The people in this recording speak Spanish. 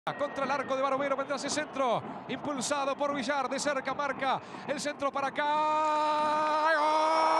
Contra el arco de Barovero vendrá ese centro, impulsado por Villar, de cerca marca el centro para acá. ¡Gol!